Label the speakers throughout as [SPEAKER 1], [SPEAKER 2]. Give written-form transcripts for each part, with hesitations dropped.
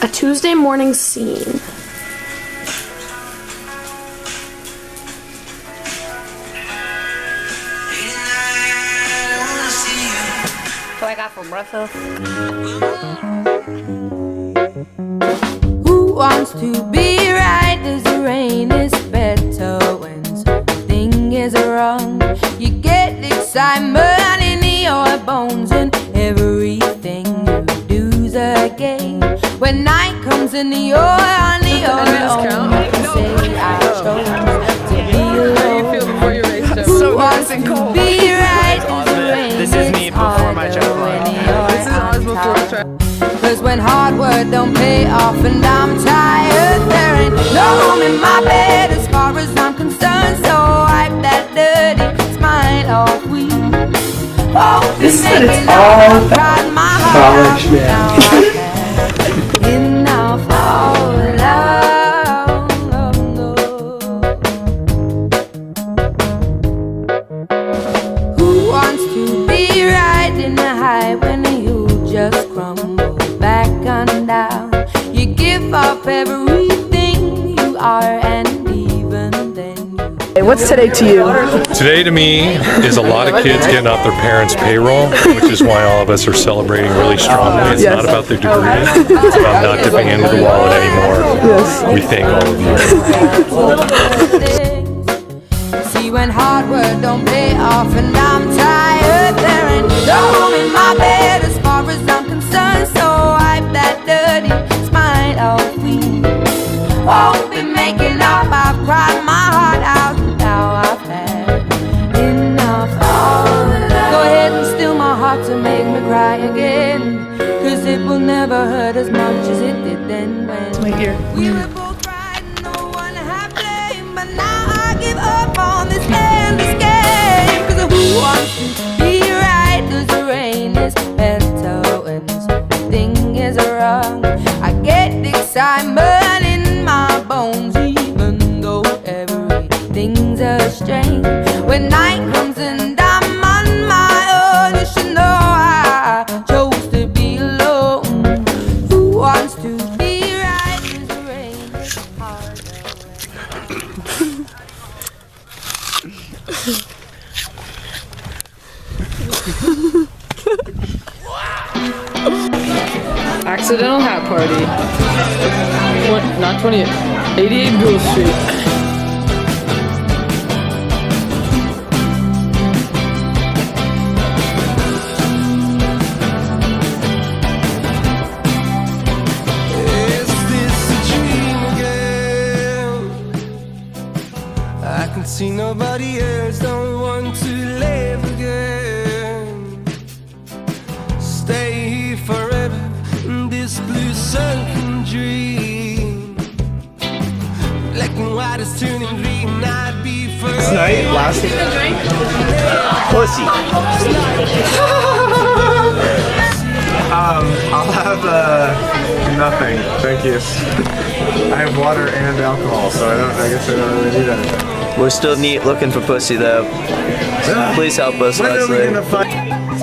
[SPEAKER 1] A Tuesday morning scene.
[SPEAKER 2] So I got from Russell.
[SPEAKER 3] Who wants to be right? Does the rain is better when something is wrong? You get excitement in your bones and everything you do's a game. When night comes in you're on your own, you say I chose to be alone.
[SPEAKER 4] How do you feel before your race?
[SPEAKER 3] Who wants to be right?
[SPEAKER 5] This is me before my triathlon.
[SPEAKER 4] This is ours before the triathlon.
[SPEAKER 3] Cause when hard work don't pay off and I'm tired, there ain't no room in my bed as far as I'm concerned. So wipe that dirty smile off. We both
[SPEAKER 1] This is
[SPEAKER 3] making
[SPEAKER 1] all
[SPEAKER 3] love, cried my
[SPEAKER 1] college,
[SPEAKER 3] heart
[SPEAKER 1] man.
[SPEAKER 3] out. Now I've had enough of love. Who wants to be riding a high when you just crumble back and down? You give up everything you are and even then you...
[SPEAKER 1] What's today to you?
[SPEAKER 6] Today to me is a lot of kids getting off their parents' payroll, which is why all of us are celebrating really strongly. It's not about their degree, it's about not dipping into the wallet anymore. We thank all of you.
[SPEAKER 3] See, when hard work don't pay off and I'm tired, there ain't no room in my bed as far as I'm concerned. So wipe that dirty smile off. We won't be making up. I've cried my heart out. Now I've had enough of love. Go ahead and steal my heart to make me cry again, cause it will never hurt as much as it did then when we were both right and no one had blame. But now I give up on this endless game. Cause who wants to be right? Does the rain is better when something is wrong? I get excitement in my bones even though everything's a strain. When night comes and I'm on my own, you should know I chose to be alone. Who wants to be right? Does the rain is
[SPEAKER 4] Accidental hat party. Not 28. 88 Gould Street.
[SPEAKER 7] I can see nobody else, don't want to live again. Stay here forever in this blue sunken dream. Black and white is turning green, I'd be forever.
[SPEAKER 5] Last night, pussy.
[SPEAKER 8] I'll have nothing, thank you. I have water and alcohol, so I guess I don't really need anything.
[SPEAKER 5] We're still neat looking for pussy though. Please help us,
[SPEAKER 8] When are we
[SPEAKER 5] Leslie.
[SPEAKER 8] gonna find?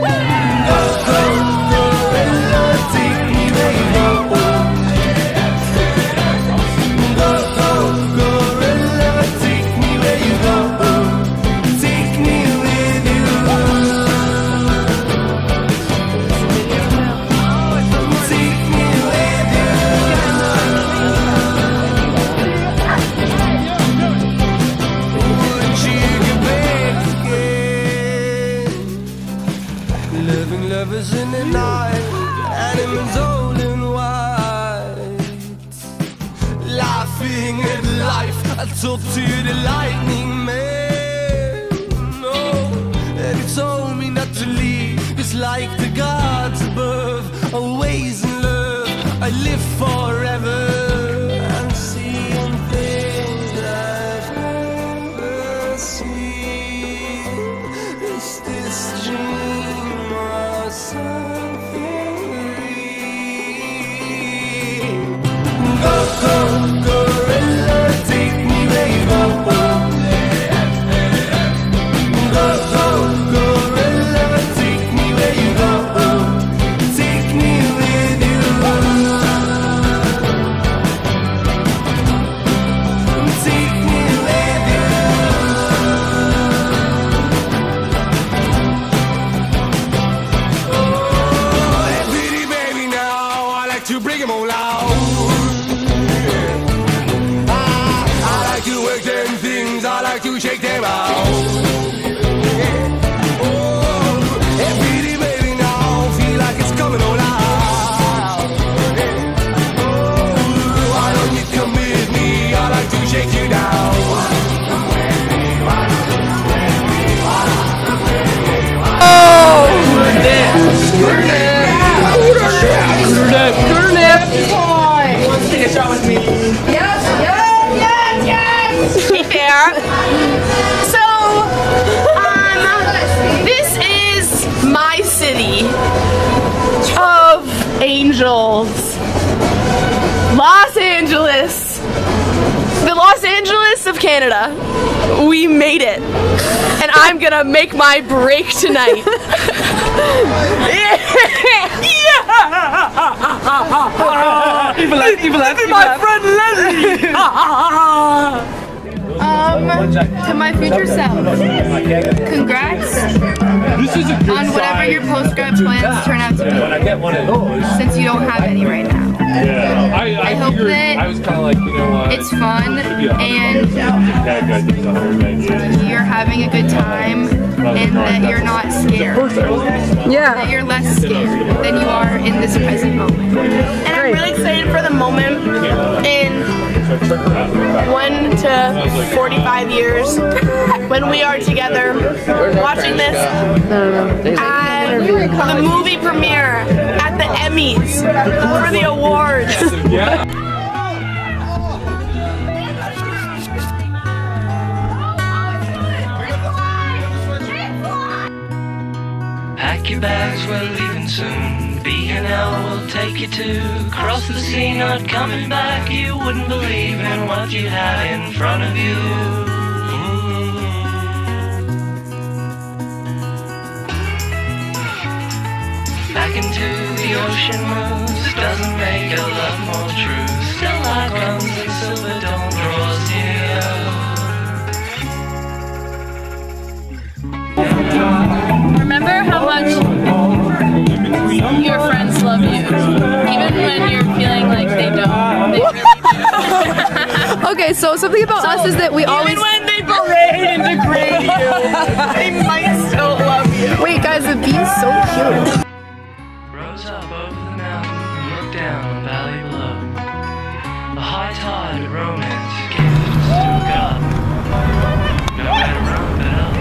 [SPEAKER 7] Living lovers in the night, animals old and white, laughing at life. I talked to the lightning man, no, and he told me not to leave. It's like the gods above, always in love. I live forever and seeing things I've never seen. Is this dream or something real? Go, gorilla, take me where you go. Go, gorilla, take me where you go. Take me with you. to bring them all out. I like to work them things, I like to shake them out. Oh, hey, pretty baby now, feel like it's coming all out. Oh, why don't you come with me, I like to shake you down.
[SPEAKER 1] This is my city of angels, Los Angeles, the Los Angeles of Canada. We made it, and I'm gonna make my break tonight. My friend Leslie.
[SPEAKER 2] To my future self, congrats on whatever your postgrad plans turn out to be, since you don't have any right now. I hope that it's fun and you're having a good time and that you're not scared.
[SPEAKER 1] Yeah.
[SPEAKER 2] That you're less scared than you are in this present moment.
[SPEAKER 1] And I'm really excited for the moment in 1 to 45 years when we are together watching this at the movie premiere at the Emmys for the awards.
[SPEAKER 9] Pack your bags, we're leaving soon. B&L will take you to cross the sea, not coming back. You wouldn't believe in what you had in front of you. Back into the ocean moves, doesn't make your love more true. Still light comes and silver dawn draws near.
[SPEAKER 10] Remember how much your friends love you, even when you're feeling like they don't. They really do.
[SPEAKER 1] Okay, so something about us is that we always.
[SPEAKER 10] Even when they berate and degrade you, they might still love you.
[SPEAKER 1] Wait, guys, the bee's so cute.
[SPEAKER 9] Rose up over the mountain, look down on valley below. A high tide of romance gazed stood up. Nowhere to run but up.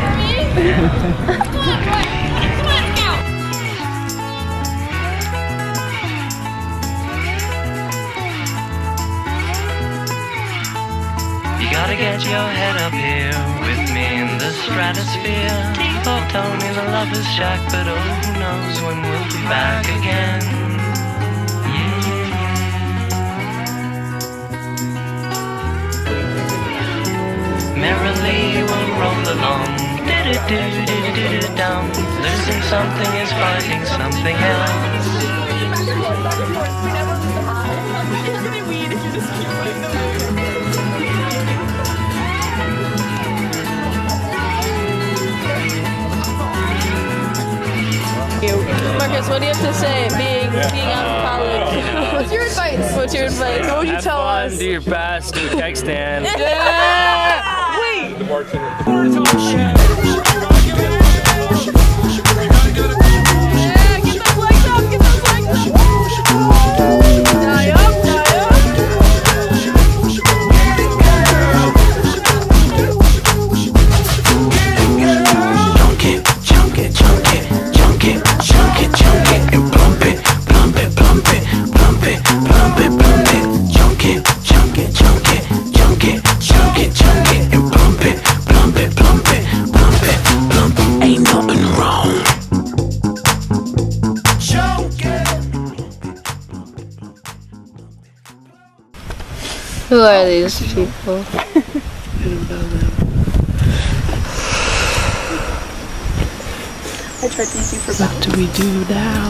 [SPEAKER 9] You gotta get your head up here with me in the stratosphere. Default tone in a lover's shack, but oh, who knows when we'll be back again. Merrily we'll roll along, do-do-do-do-do-do-dum. Losing something is finding something else.
[SPEAKER 10] Marcus, what do you have to say being out of college?
[SPEAKER 1] What's your advice?
[SPEAKER 10] What's your advice? What would you tell us?
[SPEAKER 5] Do your best, do a keg stand.
[SPEAKER 10] Yeah! Wait!
[SPEAKER 2] Who are these people?
[SPEAKER 1] I tried to use you for
[SPEAKER 4] What do we do now?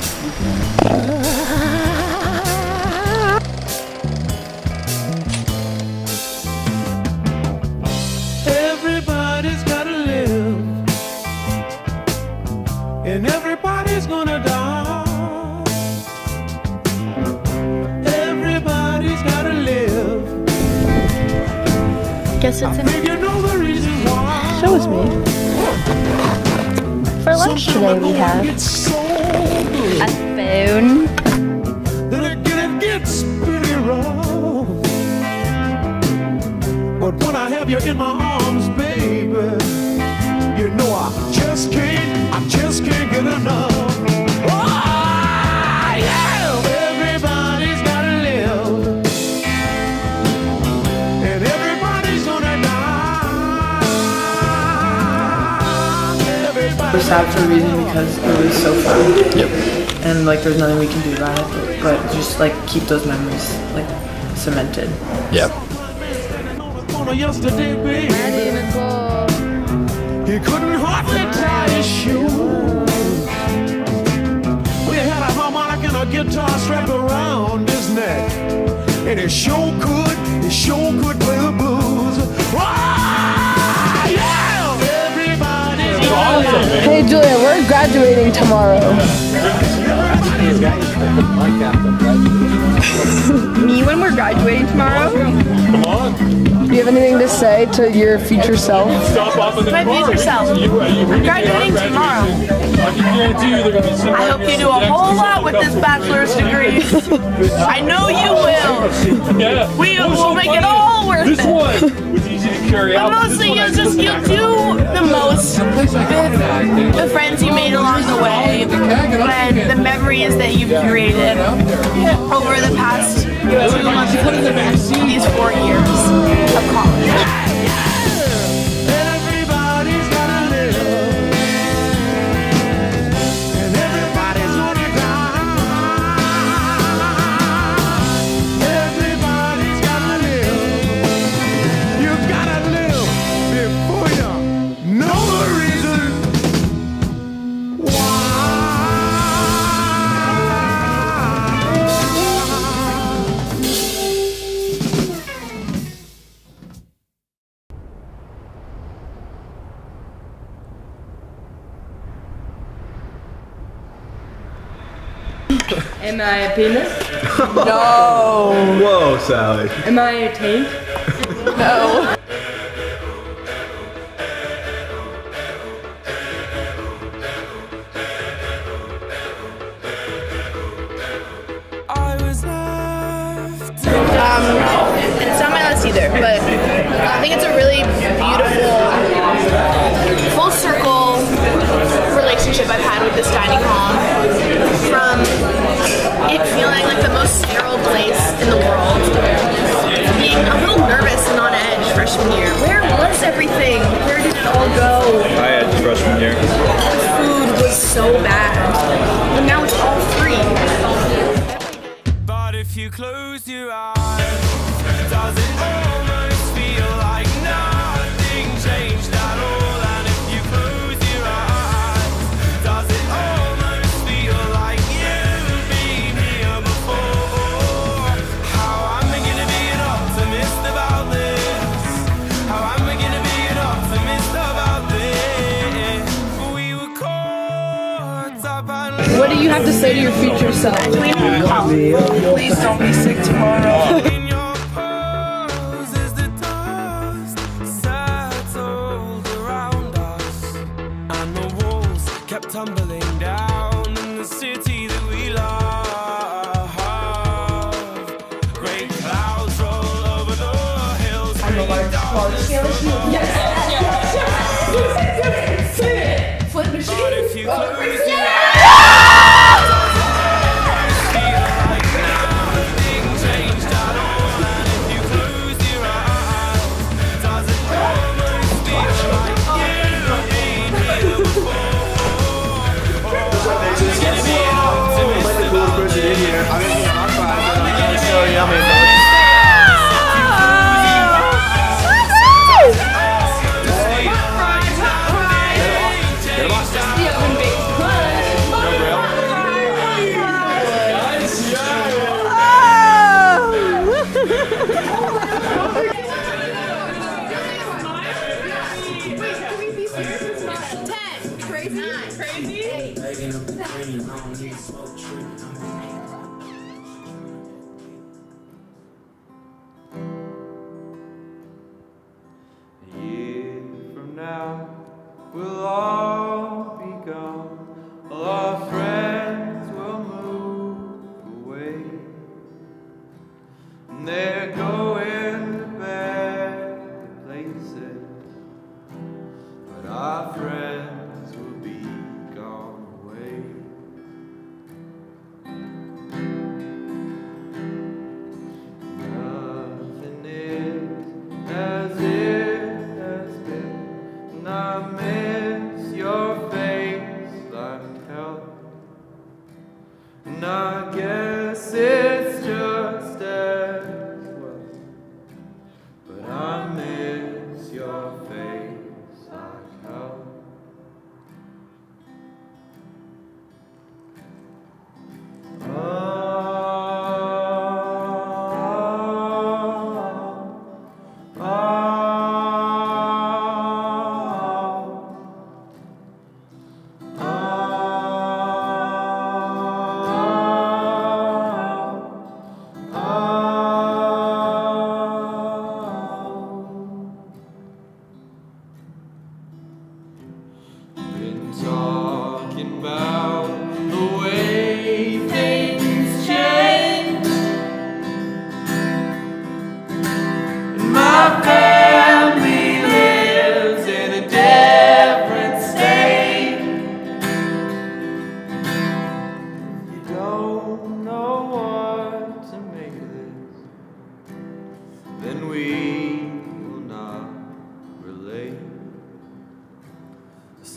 [SPEAKER 7] Everybody's gotta live, and everybody's gonna die.
[SPEAKER 10] Because it's in
[SPEAKER 1] Show us me.
[SPEAKER 10] For lunch today we have a spoon.
[SPEAKER 7] But when I have you in my arms, baby, you know I just can't get enough. Oh, yeah. Everybody's gotta live, and everybody's gonna die.
[SPEAKER 4] We're sad for a reason because it was so fun.
[SPEAKER 5] Yep.
[SPEAKER 4] And like there's nothing we can do about it, but just like keep those memories like cemented.
[SPEAKER 5] Yep.
[SPEAKER 7] Yesterday, baby, he couldn't hardly tie his shoes. We had a harmonica and a guitar strapped around his neck, and he sure could play the blues. Oh, yeah! Everybody's awesome.
[SPEAKER 4] Hey Julia, we're graduating tomorrow.
[SPEAKER 1] Me when we're graduating tomorrow?
[SPEAKER 7] Come on.
[SPEAKER 4] Do you have anything to say to your future self?
[SPEAKER 1] My future self. I'm graduating tomorrow. I hope you do a whole lot with this bachelor's degree. I know you will. We will make it all worth it. But mostly you'll do the most with the friends you made along the way and the memories that you've created over the past 2 months of these 4 years of college.
[SPEAKER 7] Everybody's gotta live, and everybody's gonna die. Everybody's gotta live. You gotta live before you know the reason why.
[SPEAKER 4] Am I a penis?
[SPEAKER 8] No. Whoa, Sally.
[SPEAKER 4] Am I a taint?
[SPEAKER 1] No. It's not my list either, but I think it's a really beautiful, full circle relationship I've had with this dining hall. From it feeling like the most sterile place in the world, being a little nervous and on edge freshman year. Where was everything? Where did it all go?
[SPEAKER 5] I had freshman year.
[SPEAKER 1] The food was so bad, and now it's all free.
[SPEAKER 7] But if you close your eyes, does it almost feel like nothing changed at all? And if you close your eyes, does it almost feel like you've been here before? How am I gonna be an optimist about this? How am I gonna be an optimist about this? We were caught up and
[SPEAKER 4] What do you have to say to your future self?
[SPEAKER 1] Please don't be sick tomorrow.
[SPEAKER 7] in your pose as the dust settled around us, and the walls kept tumbling down in the city that we love. Great clouds roll over the hills. But if you close your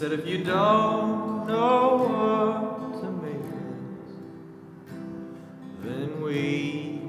[SPEAKER 11] said if you don't know what to make of this, then we